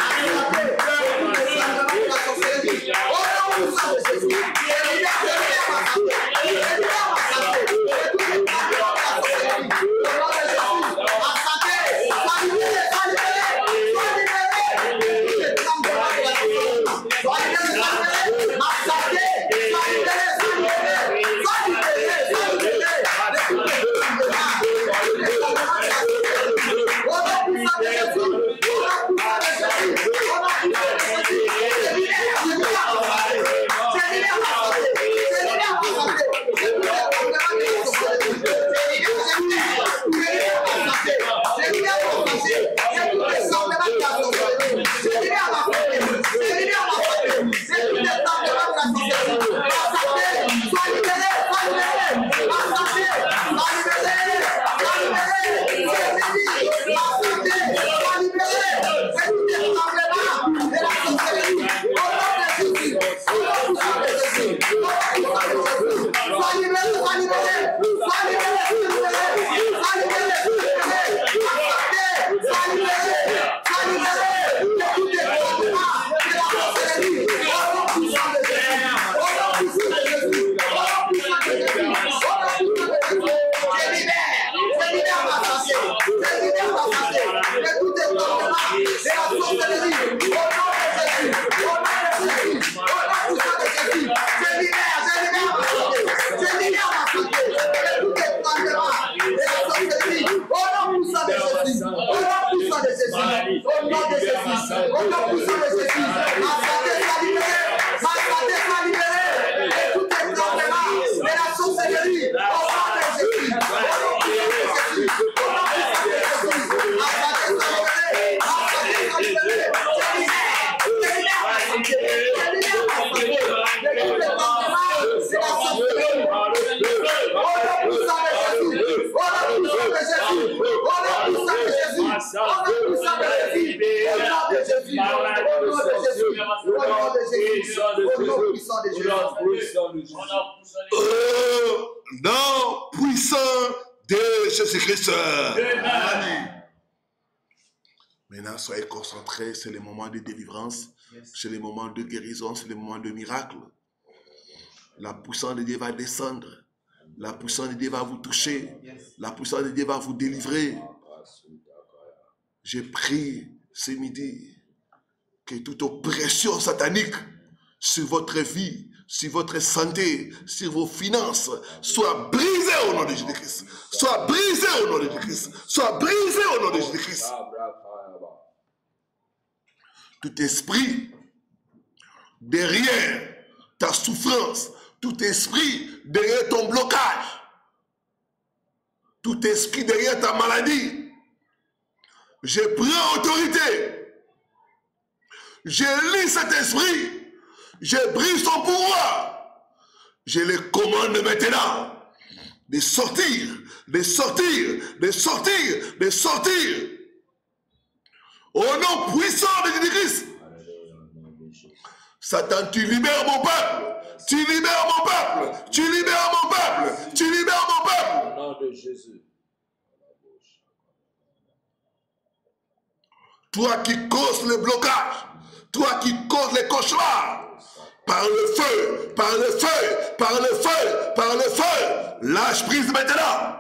Au nom puissant de Jésus-Christ. Amen. Maintenant, soyez concentrés, c'est le moment de délivrance, c'est le moment de guérison, c'est le moment de miracle. La puissance de Dieu va descendre, la puissance de Dieu va vous toucher, la puissance de Dieu va vous délivrer. J'ai prié ce midi que toute oppression satanique sur votre vie, sur votre santé, sur vos finances, soit brisée au nom de Jésus-Christ. Soit brisée au nom de Jésus-Christ. Soit brisée au nom de Jésus-Christ. Tout esprit derrière ta souffrance, tout esprit derrière ton blocage, tout esprit derrière ta maladie, je prends autorité. Je lis cet esprit. Je brise son pouvoir. Je le commande maintenant de sortir, de sortir, de sortir, de sortir. Au nom puissant de Jésus-Christ. Satan, tu libères mon peuple. Tu libères mon peuple. Tu libères mon peuple. Tu libères mon peuple. Au nom de Jésus. Toi qui causes le blocage. Toi qui causes les cauchemars. Par le feu, par le feu, par le feu, par le feu. Lâche prise maintenant.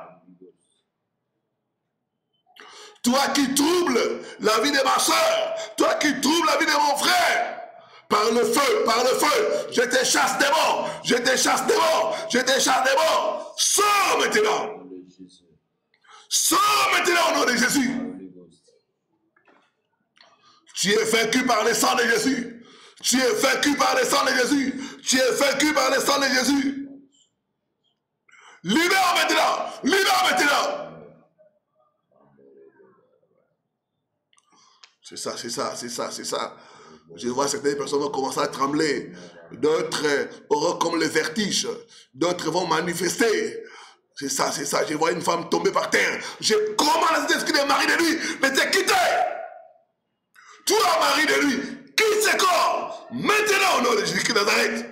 Toi qui troubles la vie de ma soeur. Toi qui troubles la vie de mon frère. Par le feu, par le feu. Je te chasse démon. Je te chasse démon. Je te chasse démon. Sors maintenant. Sors maintenant au nom de Jésus. Tu es vaincu par le sang de Jésus. Tu es vaincu par le sang de Jésus. Tu es vaincu par le sang de Jésus. Libère maintenant. Libère maintenant. C'est ça, c'est ça, c'est ça, c'est ça. Je vois certaines personnes vont commencer à trembler. D'autres auront comme le vertige. D'autres vont manifester. C'est ça, c'est ça. Je vois une femme tomber par terre. Je commande à l'esprit de mari de lui. Mais t'es quitté. Toi, mari de lui, quitte ce corps. Maintenant, au nom de Jésus-Christ de Nazareth.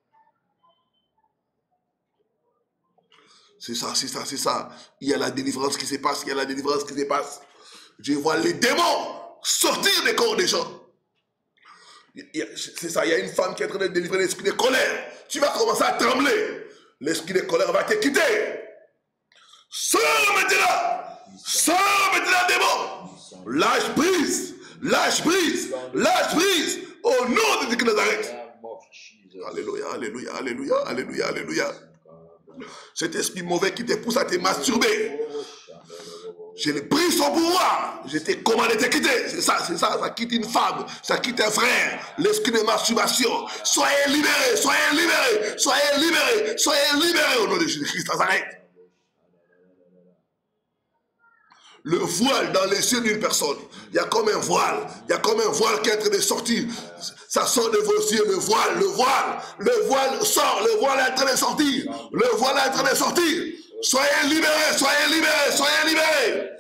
C'est ça, c'est ça, c'est ça. Il y a la délivrance qui se passe. Il y a la délivrance qui se passe. Je vois les démons sortir des corps des gens. C'est ça, il y a une femme qui est en train de délivrer l'esprit de colère. Tu vas commencer à trembler. L'esprit de colère va te quitter. Sors maintenant. Sors maintenant, démon. Lâche prise. Lâche prise. Lâche prise. Au nom de Jésus de Nazareth. Alléluia, alléluia, alléluia, alléluia, alléluia. Cet esprit mauvais qui te pousse à te masturber. Je l'ai pris son pouvoir. Je t'ai commandé de te quitter. C'est ça, c'est ça. Ça quitte une femme. Ça quitte un frère. L'esprit de masturbation. Soyez libérés. Soyez libérés. Soyez libérés. Soyez libérés au nom de Jésus-Christ Nazareth. Le voile dans les yeux d'une personne. Il y a comme un voile. Il y a comme un voile qui est en train de sortir. Ça sort de vos yeux. Le voile. Le voile. Le voile sort. Le voile est en train de sortir. Le voile est en train de sortir. Soyez libérés, soyez libérés, soyez libérés.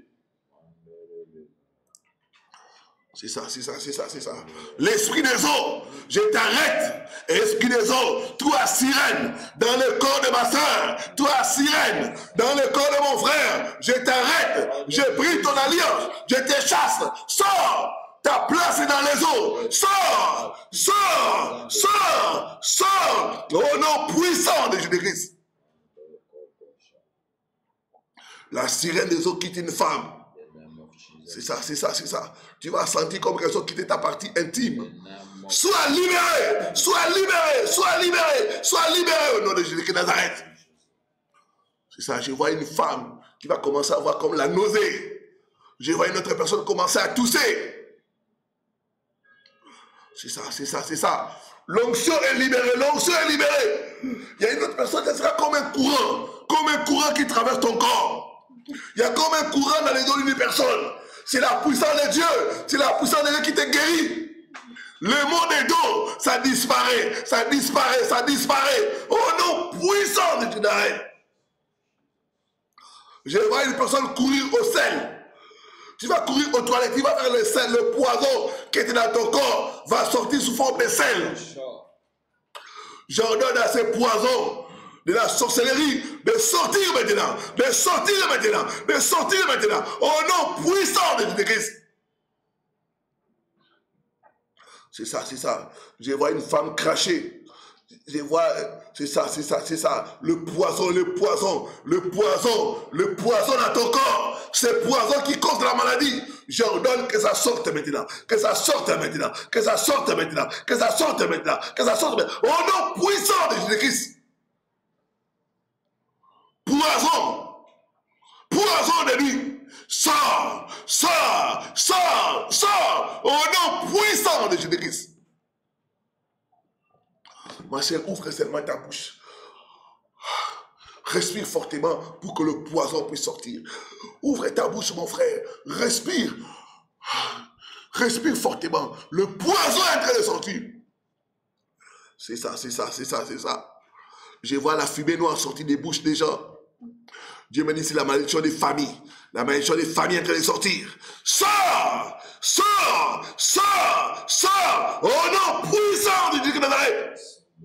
C'est ça, c'est ça, c'est ça, c'est ça. L'esprit des eaux, je t'arrête. Esprit des eaux, toi sirène, dans le corps de ma soeur, toi sirène, dans le corps de mon frère, je t'arrête. Je prie ton alliance, je te chasse. Sors, ta place est dans les eaux. Sors, sors, sors, sors. Au nom puissant de Jésus-Christ. La sirène des eaux quitte une femme. C'est ça, c'est ça, c'est ça. Tu vas sentir comme quelque chose quitter ta partie intime. Sois libéré, sois libéré, sois libéré, sois libéré au nom de Jésus de Nazareth. C'est ça, je vois une femme qui va commencer à avoir comme la nausée. Je vois une autre personne commencer à tousser. C'est ça, c'est ça, c'est ça. L'onction est libérée, l'onction est libérée. Il y a une autre personne qui sera comme un courant, comme un courant qui traverse ton corps. Il y a comme un courant dans les dos d'une personne. C'est la puissance de Dieu. C'est la puissance de Dieu qui te guérit. Le mot des dos, ça disparaît. Ça disparaît, ça disparaît. Au nom puissant de Dieu. Je vois une personne courir au sel. Tu vas courir aux toilettes. Tu vas faire le sel. Le poison qui était dans ton corps va sortir sous forme de sel. J'ordonne à ces poisons de la sorcellerie, de sortir maintenant, de sortir maintenant, de sortir maintenant, au nom puissant de Jésus-Christ. C'est ça, c'est ça. Je vois une femme cracher. Je vois, c'est ça, c'est ça, c'est ça. Le poison, le poison, le poison, le poison dans ton corps. Ce poison qui cause la maladie. J'ordonne que ça sorte maintenant, que ça sorte maintenant, que ça sorte maintenant, que ça sorte maintenant, que ça sorte maintenant. Au nom puissant de Jésus-Christ. Poison, poison de lui, sors, sors, sors, sors, au nom puissant de Jésus-Christ. Ma chère, ouvre seulement ta bouche. Respire fortement pour que le poison puisse sortir. Ouvre ta bouche, mon frère. Respire. Respire fortement. Le poison est en train de sortir. C'est ça, c'est ça, c'est ça, c'est ça. Je vois la fumée noire sortir des bouches des gens. Dieu me dit, c'est la malédiction des familles. La malédiction des familles est en train de sortir. Sors! Sors! Sors! Sors! Au nom puissant de Dieu de Nazareth.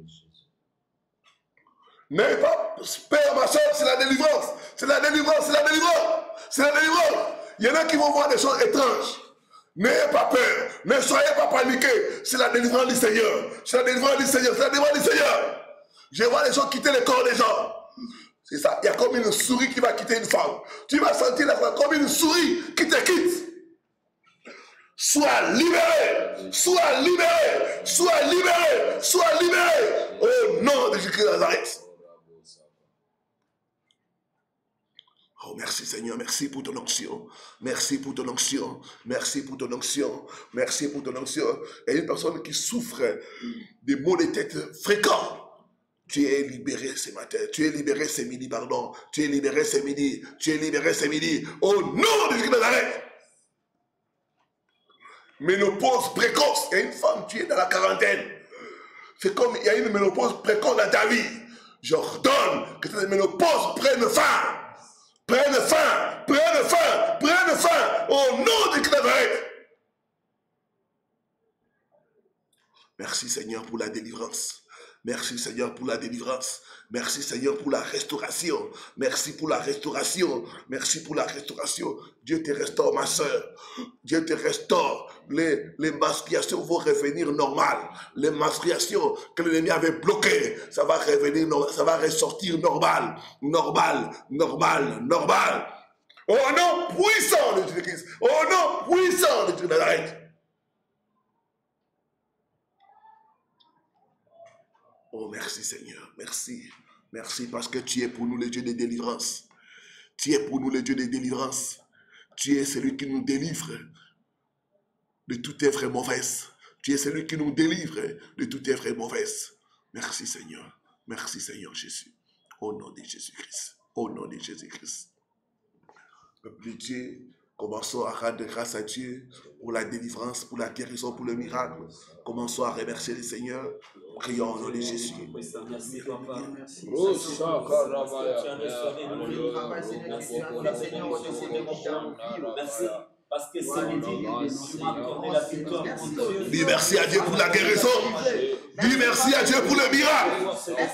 N'ayez pas peur, ma soeur, c'est la délivrance. C'est la délivrance, c'est la délivrance. C'est la délivrance. Il y en a qui vont voir des choses étranges. N'ayez pas peur. Ne soyez pas paniqués. C'est la délivrance du Seigneur. C'est la délivrance du Seigneur. C'est la délivrance du Seigneur. Je vois les gens quitter le corps des gens. C'est ça. Il y a comme une souris qui va quitter une femme. Tu vas sentir la femme comme une souris qui te quitte. Sois libéré. Sois libéré. Sois libéré. Sois libéré. Au nom de Jésus-Christ de Nazareth. Oh, merci Seigneur, merci pour ton onction. Merci pour ton onction. Merci pour ton onction. Merci pour ton onction. Il y a une personne qui souffre des maux de tête fréquents. Tu es libéré ce matin. Tu es libéré ce midi, pardon. Tu es libéré ce midi. Tu es libéré ce midi. Au nom de Jésus de Nazareth. Ménopause précoce. Il y a une femme, tu es dans la quarantaine. C'est comme il y a une ménopause précoce dans ta vie. J'ordonne que cette ménopause prenne fin. Prenne fin, prenne fin, prenne fin, au nom de Nazareth. Merci Seigneur pour la délivrance. Merci Seigneur pour la délivrance. Merci Seigneur pour la restauration. Merci pour la restauration. Merci pour la restauration. Dieu te restaure, ma soeur. Dieu te restaure. Les, les menstruations vont revenir normales. Les menstruations que l'ennemi avait bloquées, ça va revenir, ça va ressortir normal. Normal, normal, normal. Au nom puissant de Jésus-Christ. Au nom puissant de Jésus de Nazareth. Oh, merci Seigneur, merci. Merci parce que tu es pour nous le Dieu de délivrance. Tu es pour nous le Dieu de délivrance. Tu es celui qui nous délivre de toute œuvre mauvaise. Tu es celui qui nous délivre de toute œuvre mauvaise. Merci Seigneur. Merci Seigneur Jésus. Au nom de Jésus-Christ. Au nom de Jésus-Christ. Peuple de Dieu, commençons à rendre grâce à Dieu pour la délivrance, pour la guérison, pour le miracle. Commençons à remercier le Seigneur. Prions au nom de Jésus. Merci, papa. Merci. Parce que ce midi, tu m'as accordé la victoire contre Dieu. Dis merci à Dieu pour la guérison. Dis merci à Dieu pour le miracle.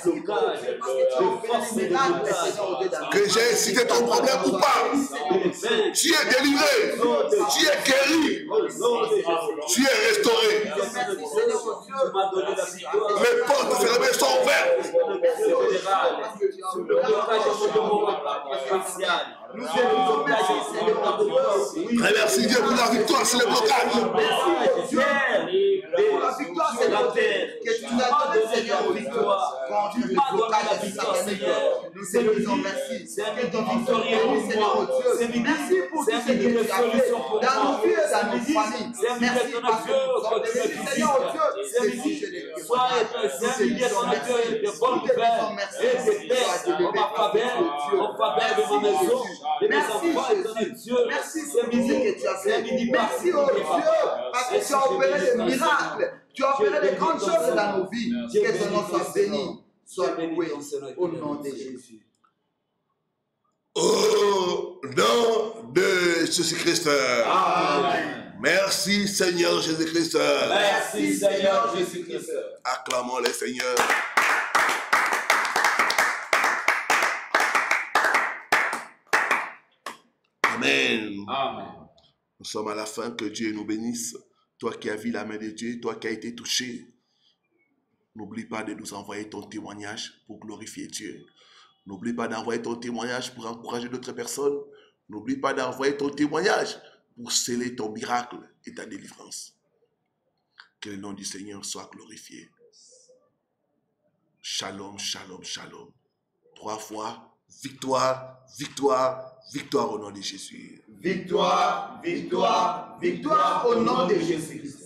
Que j'ai cité ton problème ou pas. Tu es délivré. Tu es guéri. Tu es restauré. Les portes fermées sont ouvertes. Remercie Dieu pour la victoire sur les blocages. Pour la victoire, c'est la terre. Que tu nous as donné, Seigneur, victoire. Quand tu m'as donné la victoire, Seigneur. Nous te disons merci. Que ton victoire est pour Seigneur, Dieu. Merci pour tout ce que tu as fait dans nos vies et dans nos familles. Merci parce que nous sommes bénis, Seigneur, Dieu. C'est si je l'ai Sois un millier ton accueil de bonnes nouvelles et de paix en ma faveur, en faveur de ma maison, de mes enfants et de Dieu. Merci pour tout ce que tu as fait. Merci, oh Dieu, parce que tu as opéré des miracles. Tu as opéré des grandes choses dans nos vies. Que ton nom soit béni, soit loué au nom de Jésus. Au nom de Jésus-Christ. Amen. Merci Seigneur Jésus-Christ. Merci Seigneur Jésus-Christ. Acclamons le Seigneur. Amen. Amen. Nous sommes à la fin, que Dieu nous bénisse. Toi qui as vu la main de Dieu, toi qui as été touché, n'oublie pas de nous envoyer ton témoignage pour glorifier Dieu. N'oublie pas d'envoyer ton témoignage pour encourager d'autres personnes. N'oublie pas d'envoyer ton témoignage pour sceller ton miracle et ta délivrance. Que le nom du Seigneur soit glorifié. Shalom, shalom, shalom. Trois fois, victoire, victoire, victoire au nom de Jésus. Victoire, victoire, victoire au nom de Jésus-Christ.